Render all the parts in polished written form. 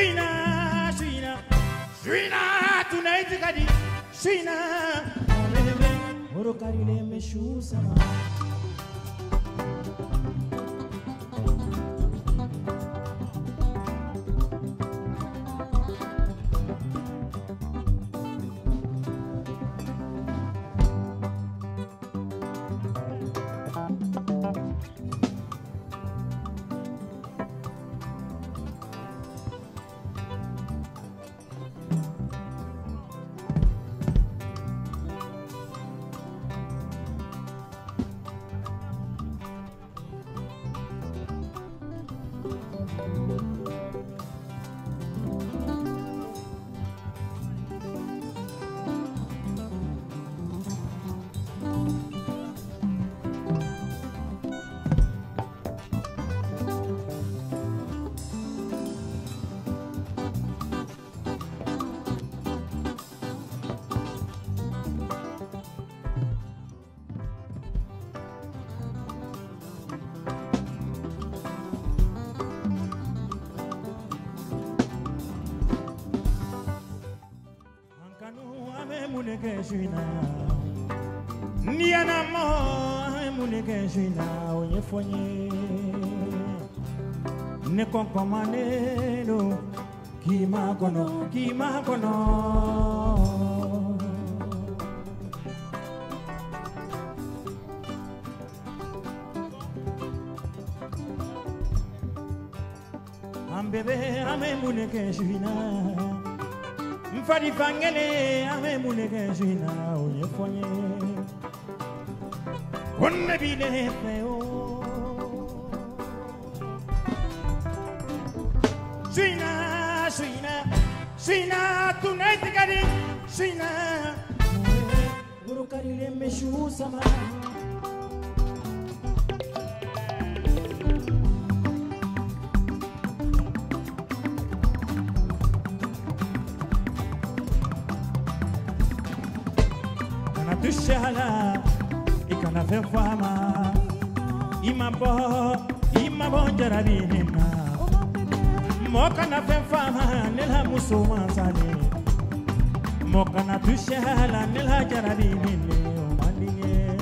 Suina, tonight kadi. Suina, orokari le meshu sama. Niana mo muneke jina onye fonye ne konkomane no kima kono ambebe ame muneke jina mfadi fangele ame muneke jina onye fonye onne bile feo Suina tonight kadi Suina orokari le meshu sama. Tushala ikana fe fama ima bo jarabina moka na fe fama nela musuma sale moka na tushala nela jarabina o malinge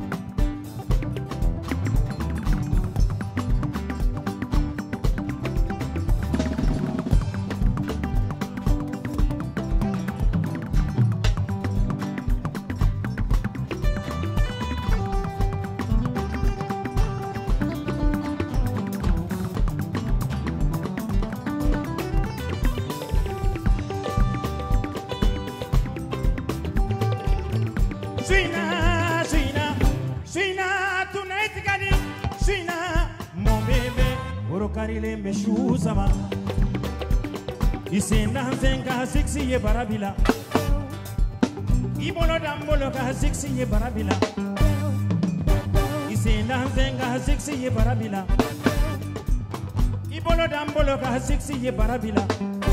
Suina tonight kadi Suina mon bébé orokari le meshu sama isenda nzenga sexy ye barabila ibolo dambolo ka sexy ye barabila isenda nzenga sexy ye barabila ibolo dambolo ka sexy ye barabila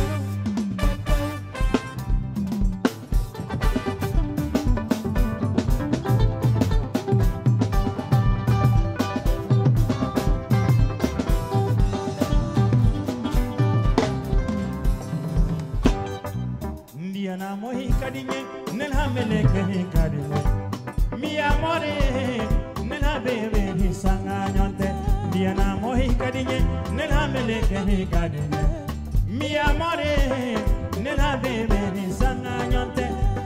mi amore nella bebe di sangagnante diana mohi kadinye nella meleke ni kadinye mi amore nella bebe di sangagnante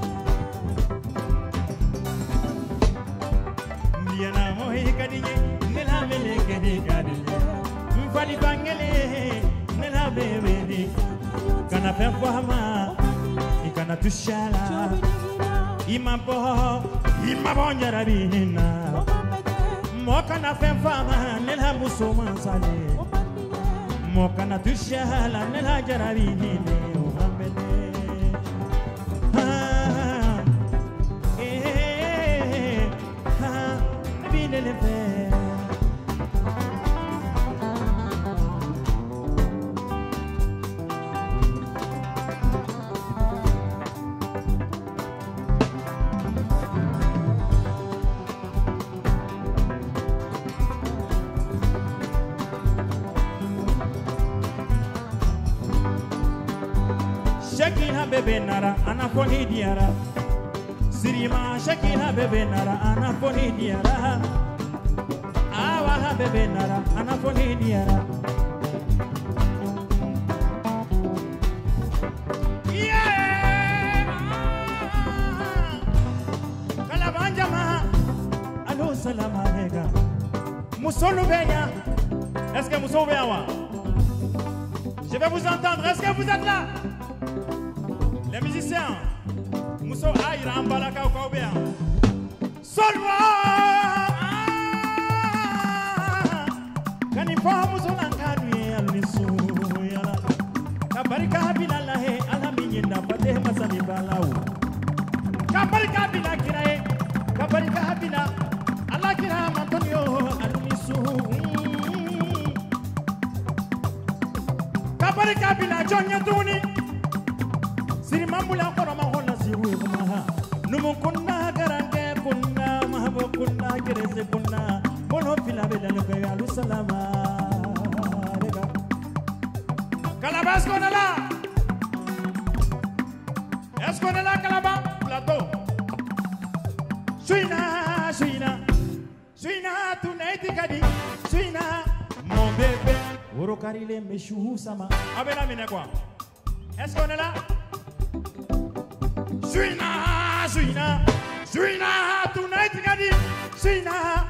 diana mohi kadinye nella meleke ni kadinye mfadi bangele nella bebe di kana fe fama ikana tushala ima bo jarabina moka na fe fama nela musoma sale moka na tushala nela jarabina o hambele bidele fe bebe nara anafoni diara Sirima Shakira bebe nara anafoni diara Awa bebe nara anafoni diara Salam alaikum. Moussou Benya. Est-ce que Moussou Benya? Je vais vous entendre. Est-ce que vous êtes là? Les musiciens. Moussou Aïra Ambalaka ou Kaubea. Solwa. Kanifa Moussou Lankani Almissou. Kabarika Bilalahe Alaminda Pate Masami Balau. Kabarika Bilakirae. Kabarika Bila. Kira Antonio Almisu Kabari Kabila Jonya Duni Sirimambula Koroma Hola Siwu Maha Numukuna Garange Kuna Mahabukuna Gerese Kuna Bono Pila Bela Lusalama Calabasco Nala Esconela Calaba Plateau Suina Suina Suina tunaiti kadi Suina mon bébé Orokarile meshu sama Abela mine quoi Est-ce qu'on est là Suina Suina Suina tunaiti kadi Suina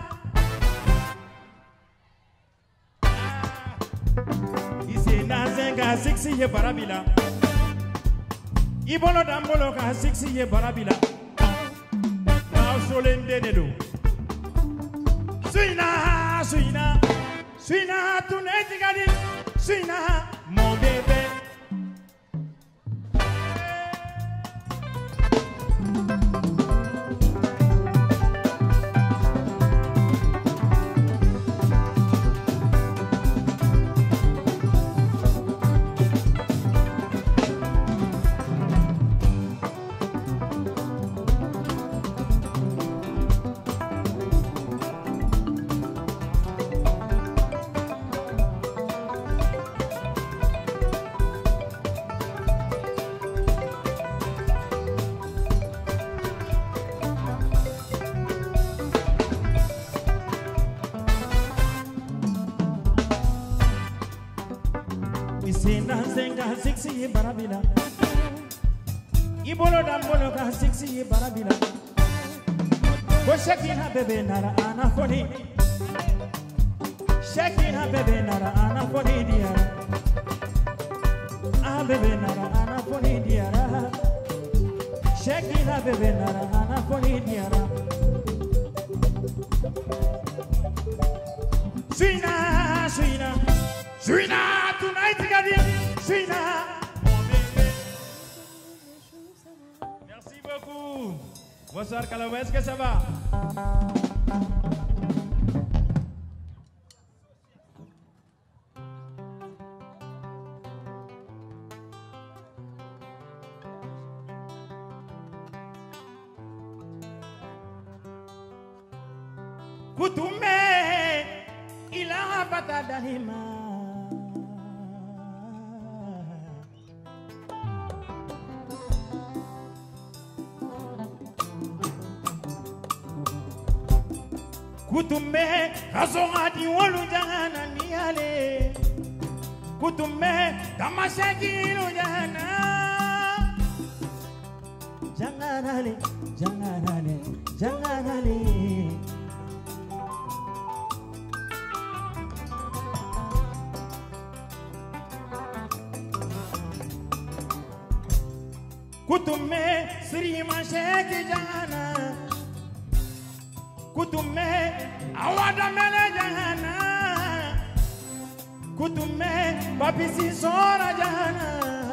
Ise nazenga siksi ye barabila Ibolo dambolo ka siksi ye barabila Now solende nedo Suina, Suina, Suina, tu n'es tigadi, Suina, mon bébé. Zenga siksi barabila Ibolo dambolo ka siksi barabila Ko Shakira bebe nara anafoni Shakira bebe nara anafoni diara Ah bebe nara anafoni diara Shakira bebe nara anafoni diara Suina Suina Suina tonight again Suina Merci beaucoup. Bonsoir Kalaba, est-ce que ça va? Kutume ila batadalima Kutume kazongadi wolu jana niale Kutume tamashaki lu jana Janganale janganale janganale Kutume sirima shaki jana Kutume awada mele jana Kutume papisi sora jana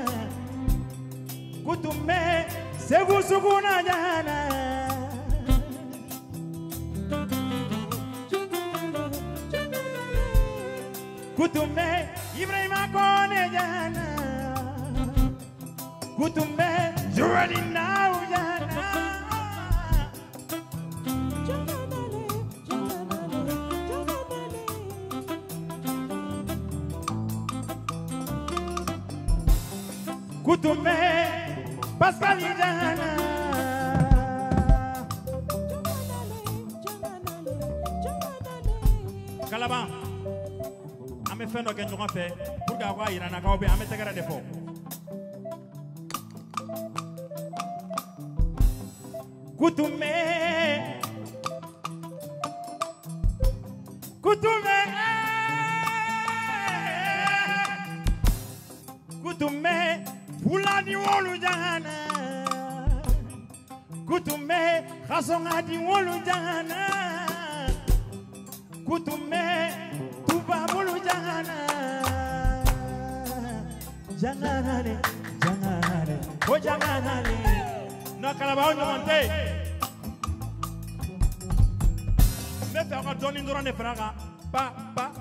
Kutume segu suguna jana Kutume Ibrahima kone jana Kutume Jurali now jana Kutume Pascal Jangana. Kalaban. Ame fait nos gagnants fait pour qu'avoir il en a qu'au bien ame tegara defo. Kutume. Kutume. Kutume. Pulani wolu jangana. Kutume. Khasonga di wolu jangana. Kutume. Tuba wolu jangana. Jangana. Jangana. Oh jangana. Na Kalabao monte. Mais faire un don indorant de fraga. Pa.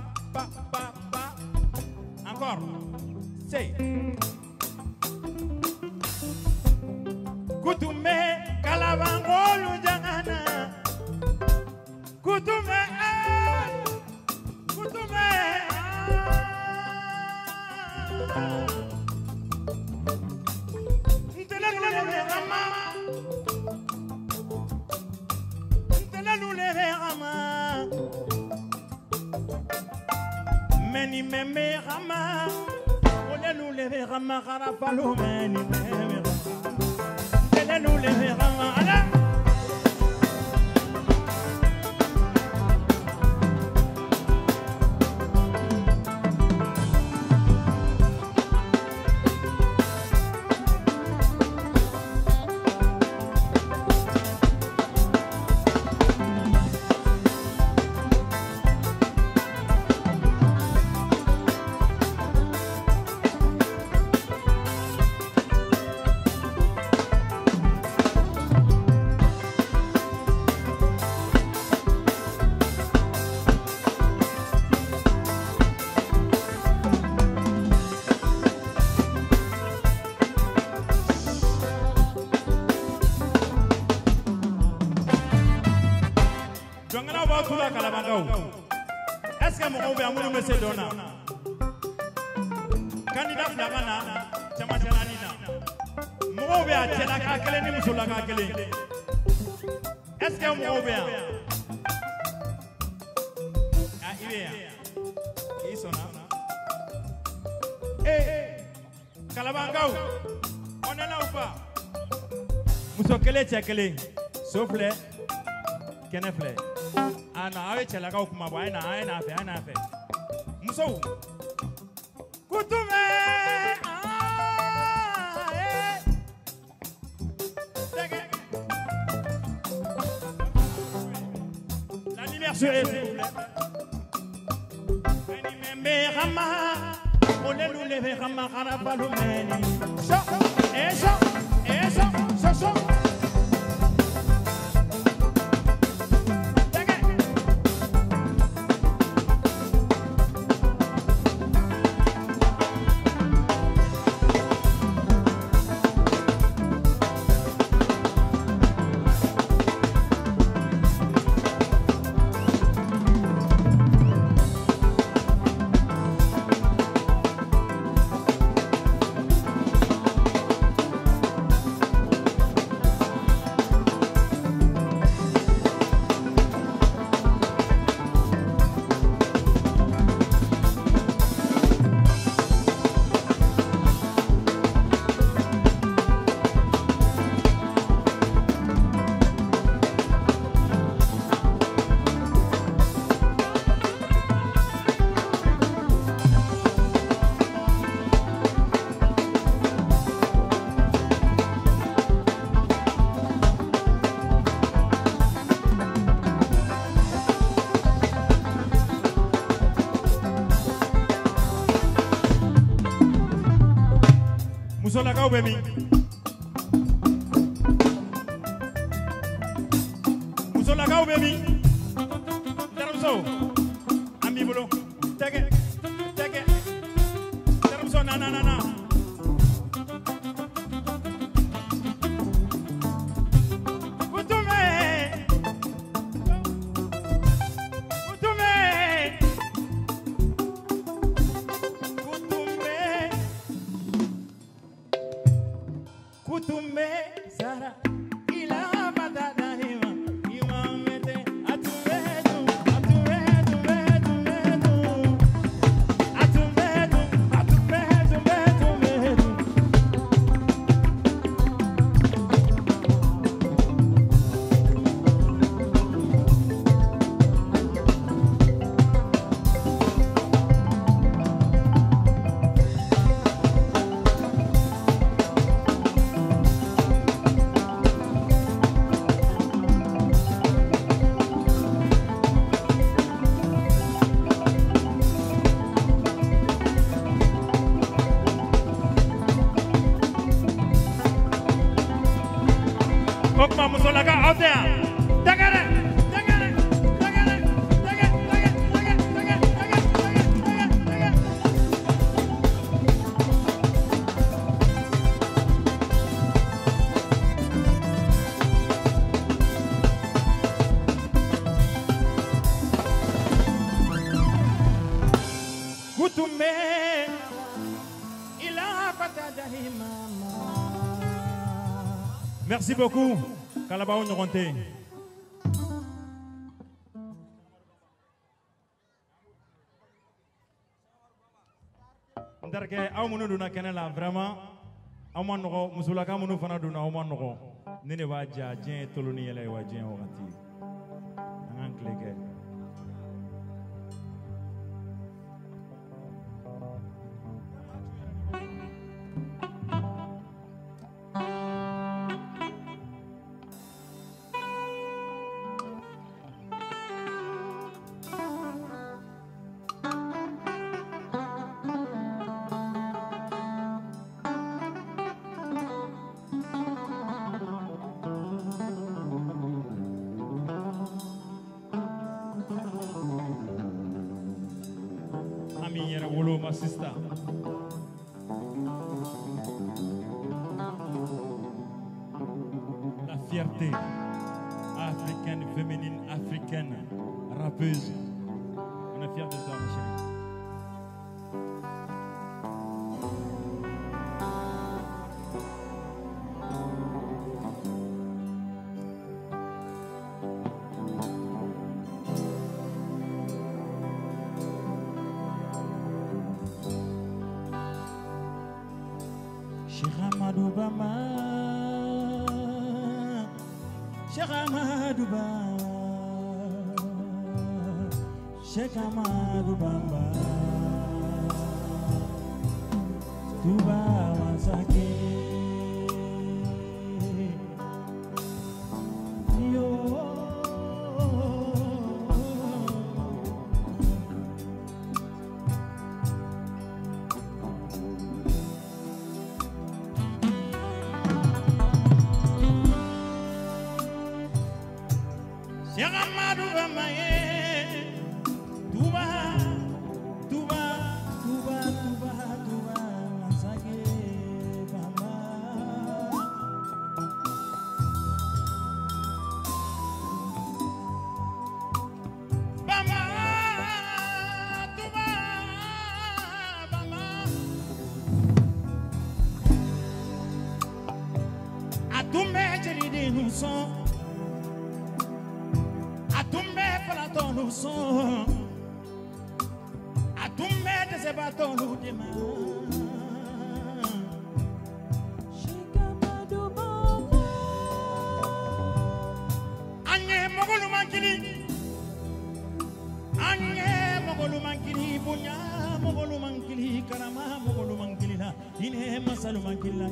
Encore. C'est. Kutume Kalabangolu jangana. Kutume. Kutume. Meni meme rama, ole nous le rama karapalo meni meme rama, ole nous le rama ala. Est-ce que mon ouvert mon monsieur Dona? Candidat Flagana, Chamachalanina. Mon ouvert, c'est la Kakele, Moussula Kakele. Est-ce que mon ouvert? Ah, il est. Ils sont là. Eh, Kalabangao, on est là ou pas? Moussokele, Tchakele, sauf les Kenefle. Ana awe chela ka ukuma bwa ina afe muso kutume la lumière sur elle s'il vous plaît meni membe rama ole nous leve rama karapalo meni eso Musolakao baby. Musolakao baby. Terumso. Ambibolo. Take it. Terumso na. Kutume Merci beaucoup. Kalabao Nyoronte. Ndarke aw munu duna kenela vraiment aw man nogo musulaka munu fana duna aw man nogo nene ba ja jien toloni yele wa jien wakati an kleke my sister. La fierté africaine, féminine, africaine, rappeuse. On est fiers de toi, ma chérie. Cheikh Amadou Bamba, Cheikh Amadou Bamba, Cheikh Amadou Bamba, Touba Wansake, yo. Cheikh Amadou Bamba Touba Touba Touba Touba Touba Wansake Bamba Bamba Touba Bamba Atumbe jeli nous sommes Platon nous sommes, à tout mettre ces bâtons nous démarrent. Cheikh Amadou Bamba, Agne Mogolu Mankili, Agne Mogolu Mankili, Bunya Mogolu Mankili, Karama Mogolu Mankili la, Ine Masalu Mankili la.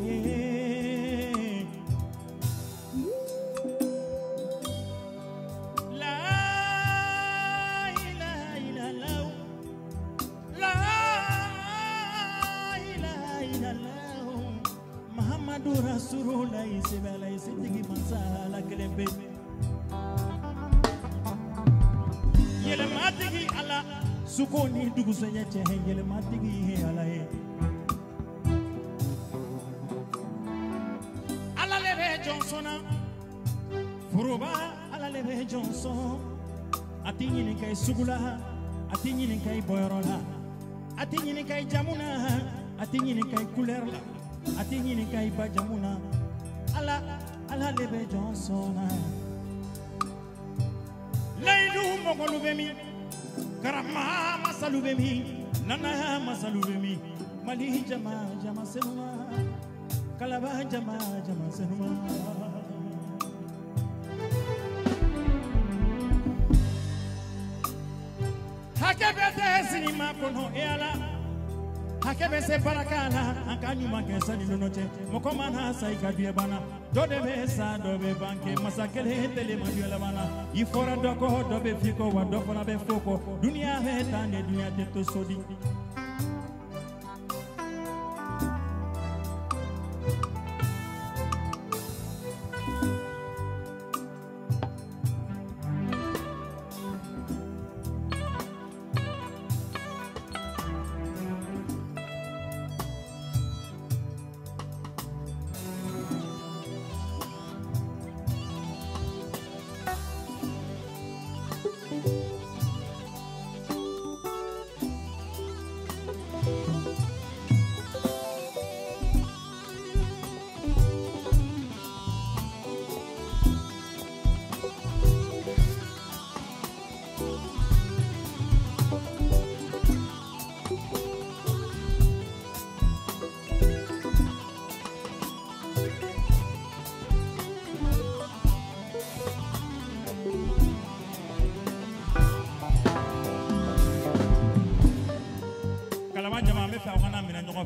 Rasulullah isibala isitigi mansala kelembe yele matigi ala sukoni dugu senya chehe yele matigi he ala he ala lebe Johnsona furuba ala lebe Johnson atinyi ni kai sugula atinyi ni kai boyrola atinyi ni kai jamuna atinyi ni kai kulerla atinyi ni kai bajamuna ala lebe Johnsona leidu mogolu bemi karama masalu bemi nana masalu bemi mali jama jama senuma kalaba jama jama senuma hakebete sinima kono eala hakebe se barakala ankanyu magesa ni nonote mokomana saika biye bana dode besa dobe banke masakele tele maduela bana ifora doko dobe fiko wa dofona be foko dunia hetane dunia teto sodi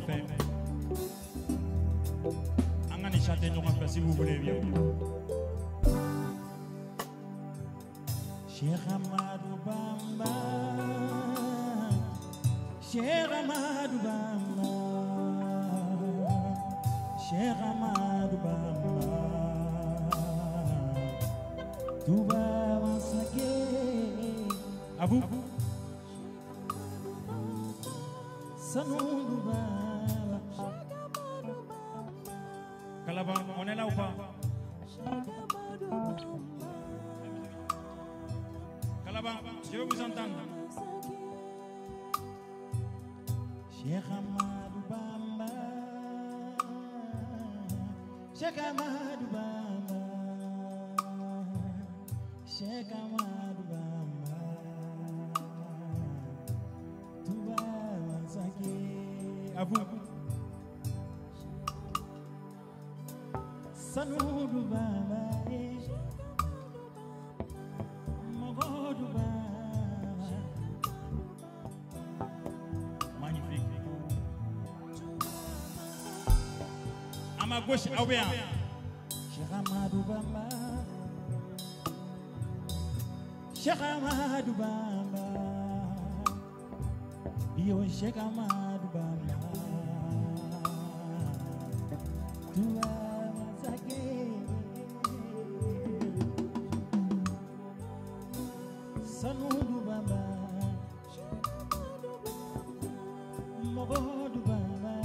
fait. On va chanter fait si vous voulez bien. Cheikh Amadou Bamba, Cheikh Amadou Bamba, Cheikh Amadou Bamba, tout va m'ensaguer. À vous. Sanoudou Bamba. Kalaba, on est là ou pas? Je veux vous entendre. Cheikh Amadou Bamba, Cheikh Amadou Bamba, Cheikh Amadou Bamba, tout va m'ensaguer. À vous. Sanoudou Bamba. À ma gauche, ah oui, Cheikh Amadou Bamba, Cheikh Amadou Bamba, yo Cheikh Amadou Bamba, tu vas m'attaquer, Sanoudou Bamba, Mogodou Bamba.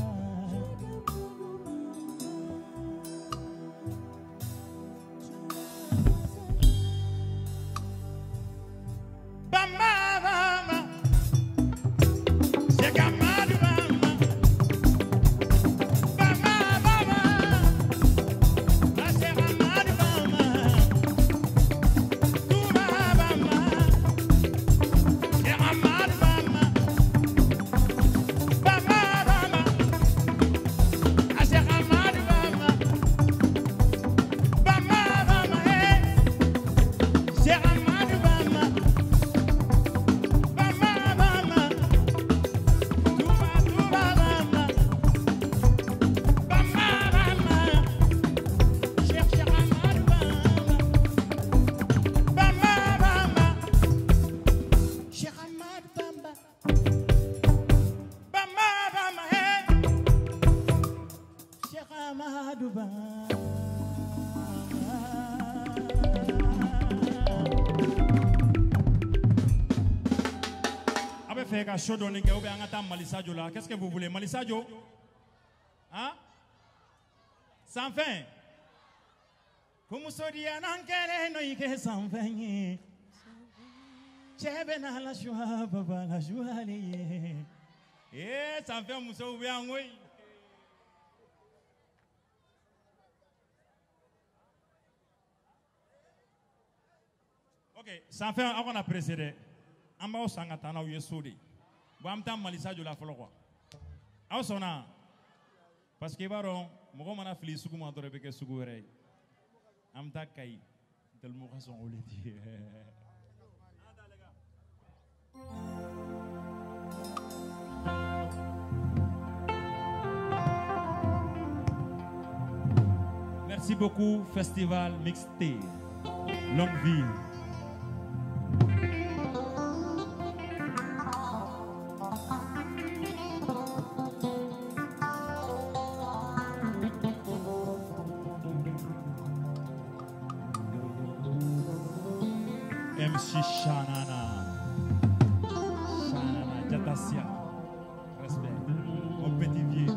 Qu'est-ce que vous voulez? Malisadio? Hein? Sans fin? Comme ça dit, sans fin. Chebena la joie, baba la joie. Eh, sans fin, moussa ou bien, oui. Ok, sans fin, on a précédé. On va au sangatana ou yesodi. Bon, je malisa de la follow. Aw sona parce que baron mogo mana fili sugu ma dore beke sugu re am ta kay del mo xason oleti Merci beaucoup Festival Mixté Longue Vie. MC Shanana, Jatasia, respect, mon petit vieux.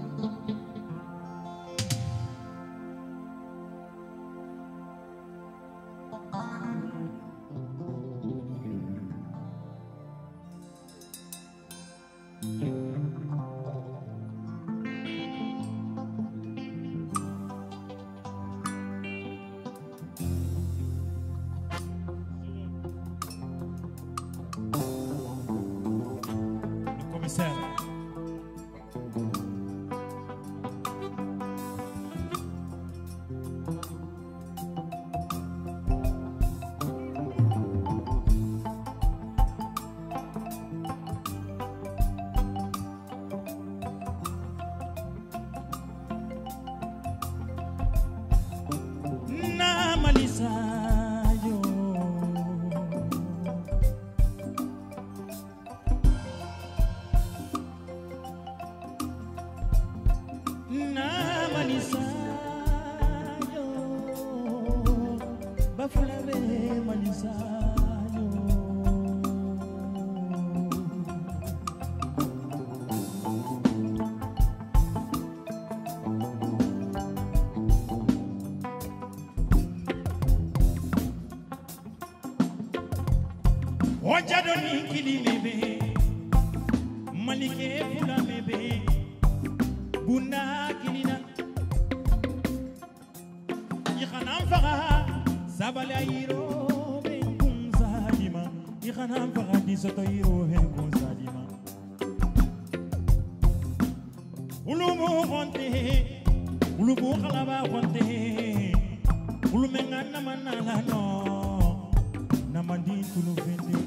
Ojadoni kili mebe Malike fula mebe Buna kilina Ikhanam faga Sabala iro Ben Zadima Ikhanam faga Disoto iro Ben Zadima Ulumu konte Ulumu khalaba konte Ulumenga namana no Namandi tulu vende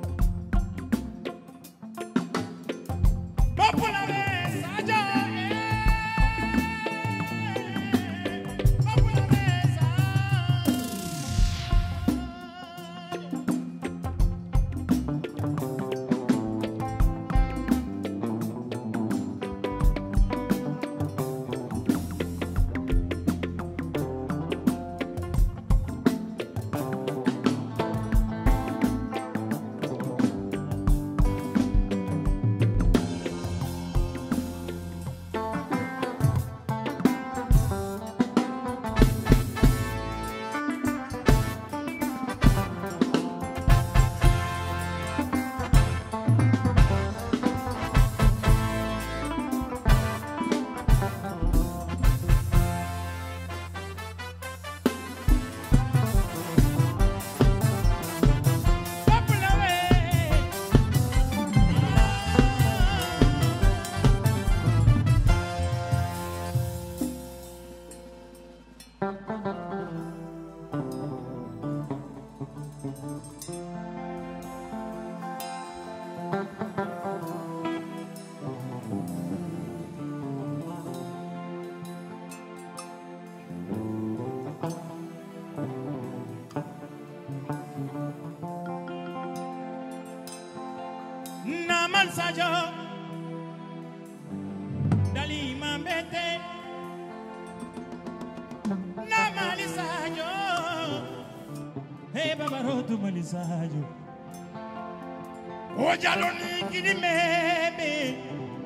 Naman sajo Dali mambete Namali sajo Hey babarotu mali sajo Ojaloni kini mebe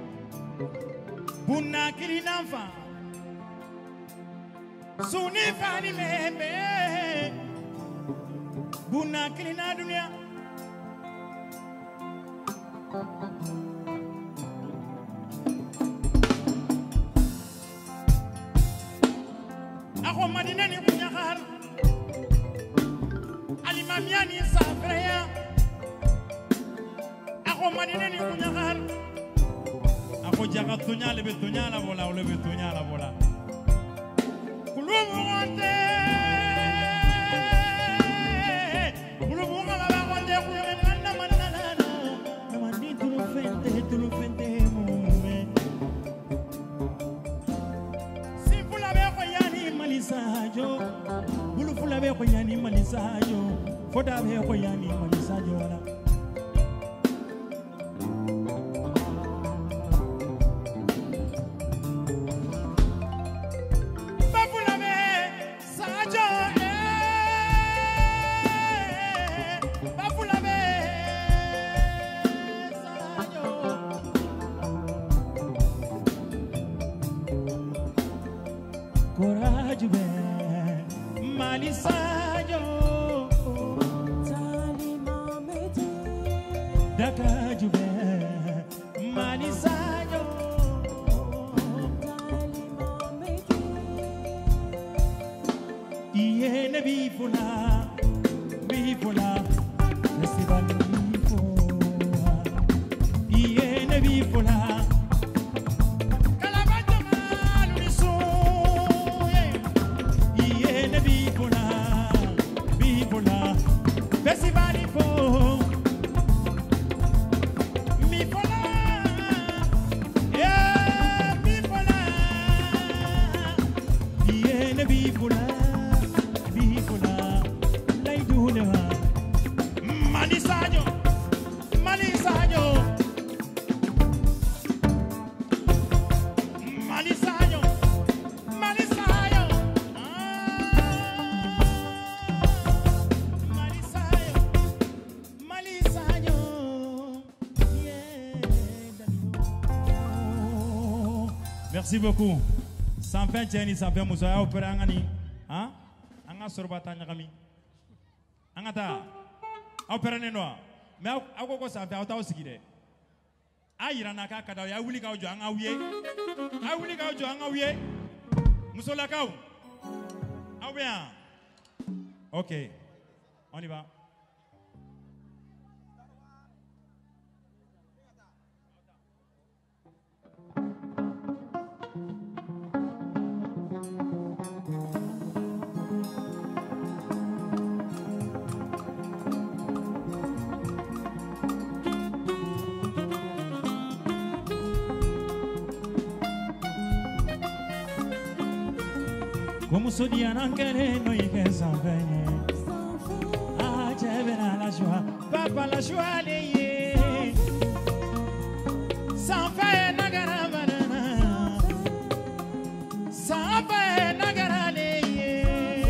Buna kiri namfa Suni fani mebe Buna kiri na dunia Ako madina ni kunyakar Alimamia ni safreya Ako madina ni kunyakar Ako jagat tunya lebe tunya la bola lebe tunya la bola Kulubu wante Kulubu ngala wante kuyemanda manana Namandi tulu fente mume Simpula be ko yani malisajo Bulufula be ko yani malisajo Foda be ko yani malisajo wala Courage ben malisajo Salima meti Dakaju ben malisajo Salima meti Iene bifula Festival bifula Iene bifula Merci beaucoup. Sans fin Jenny, sans fin Moussa, opéra angani. Hein? Anga sorbata nyakami. Angata. Opéra nenoa. Mais à quoi ça fait autant aussi qu'il est. Aïrana Kakada, ya wuli ka ojo anga wiye. A wuli ka ojo anga wiye. Musola kaou. Ah bien. Ok. On y va. Como sodia non querer no y que s'en veille. Ah, j'ai bien la joie, papa la joie lié. Sans faire nagara banana, sans faire nagara lié.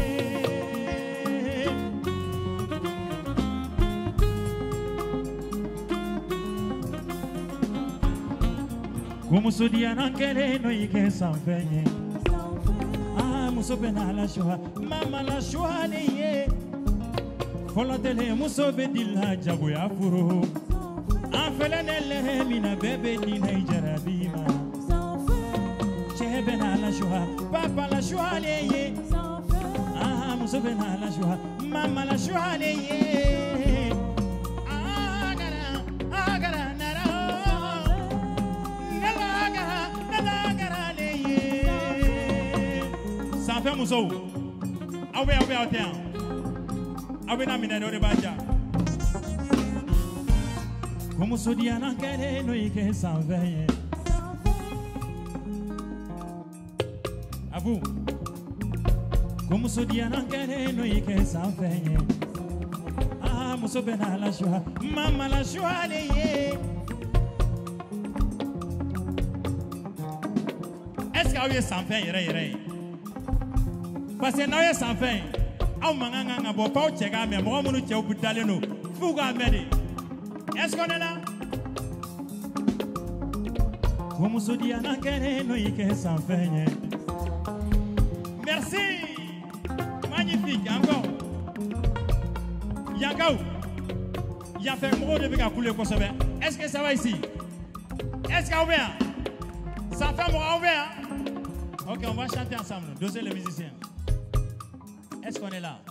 Como sodia non querer no y que s'en veille. Muso bena la joie, mama la joie liye. Folotele muso bedila jabu ya furu. Afele nele mina bebe dina ijarabima. Che bena la joie, papa la joie liye. Ah muso bena la joie, mama la joie liye. Agara, agara nara. Nala liye. Sans faire muso. Awe awe awe na mina no rebaja. Como sodia na querer no y que s'en veille. À vous. Como sodia na querer no y que s'en veille. Ah muso bena la joie, mama la joie liye. Est-ce que vous s'en fait yere? Parce que nous sommes sans fin. Est-ce qu'on est là? Merci. Magnifique. Encore. Yankaou. Il y a fait un mot depuis qu'à couler. Est-ce que ça va ici? Est-ce qu'on ouvert? Ça fait un ouvert? Ok, on va chanter ensemble. Dosez les musiciens. Est-ce qu'on est là?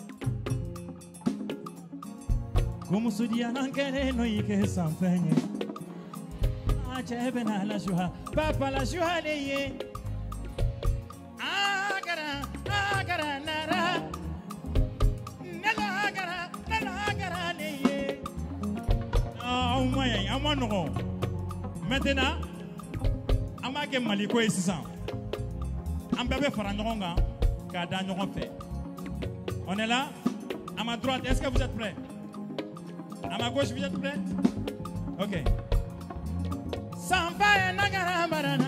Como se dit en querer no y que s'en fait. Ah, j'ai bena la joie, papa la joie liye. Agara, agara nara. Nala agara liye. Ah, au moins non. Maintenant, on va que Maliko est 600. On peut faire un ronga, car dans nos fait. On est là, à ma droite, est-ce que vous êtes prêts? À ma gauche, vous êtes prêts? Ok. Samba nagara barana.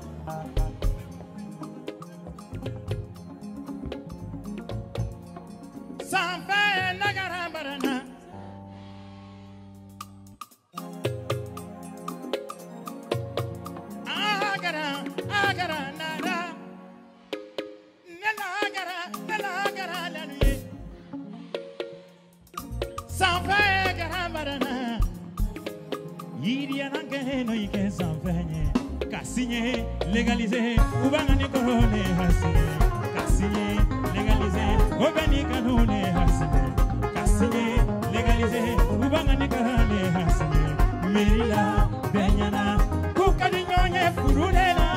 Samba nagara barana. Agara, agara nara. Nela agara la nuit. Samba barana. Yiri anange no ike sanfenye. Kasinye legalize ubangani korone hasine. Kasinye legalize ubangani kanone hasine. Kasinye legalize ubangani korone hasine. Merila benyana kukadi nyonye furunela.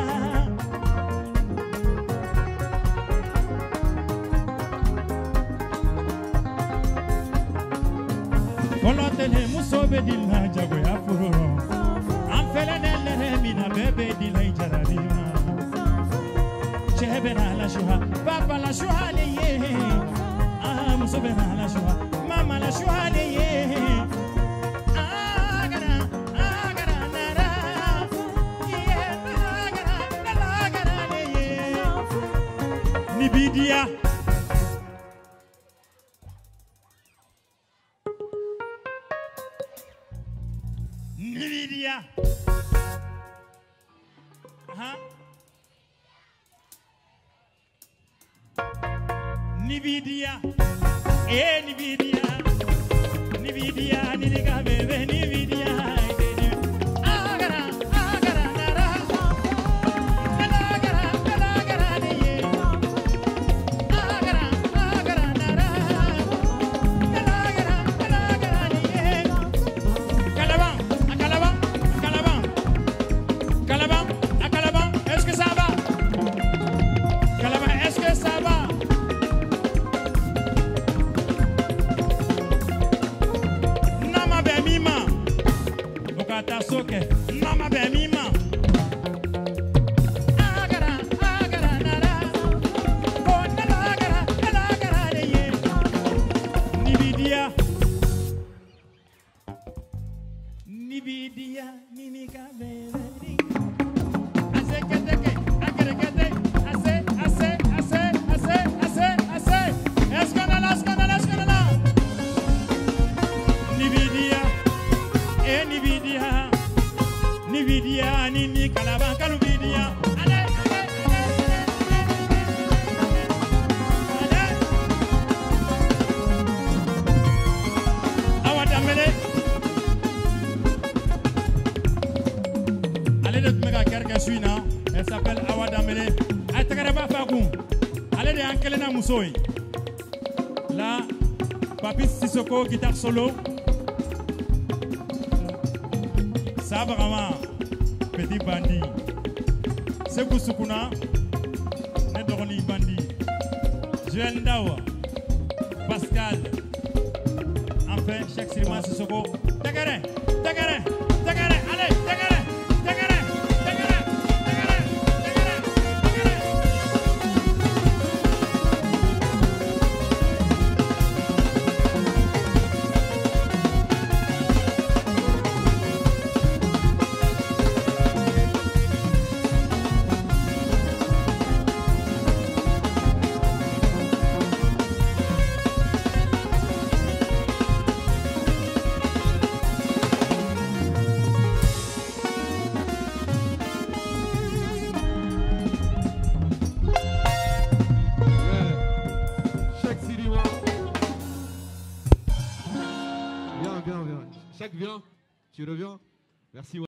Folotele musobe dila jago ya fururo. Amfele nele mina bebe dila ijarabima. Chebena la joie, papa la joie liye. Ah musobe la joie, mama la joie liye. Agara, agara nara. Yeah, agara liye. Nibidia. Nividia. Nividia. Nividia. Nividia, Niliga, bebe, Nividia. Agara, agara, nara. Agara, agara, niye. Agara, agara, nara. Agara, agara, niye. Calaban, à Calaban, à Calaban. Calaban, à Calaban, est-ce que ça va? Calaban, est-ce que ça va? Nama be mima, okata soke. Nama be mima. Agara, agara, nara. Oh, nala, agara, neye. Nividia. Nividia, nimika, bebe. Est-ce qu'on a là? Nividia, et Nividia, Nividia, Nini, Calaban, Caluvidia. Allez, Awa Dambélé. Allez, de Mega Kerka Suina, elle s'appelle Awa Dambélé. Elle te carré pas Fagoum. Allez, de Ankelena Moussoui. Là, Papi Sissoko, guitare solo. Ça vraiment, petit bandit. C'est Koussoukouna, Nedoroni bandit. Joël Ndawa, Pascal. Enfin, Cheikh Silman Sissoko. Tagare, tagare, tagare, allez, tagare, tagare, tagare, tagare, tagare, tagare. Viens. Chaque viens. Tu reviens. Merci.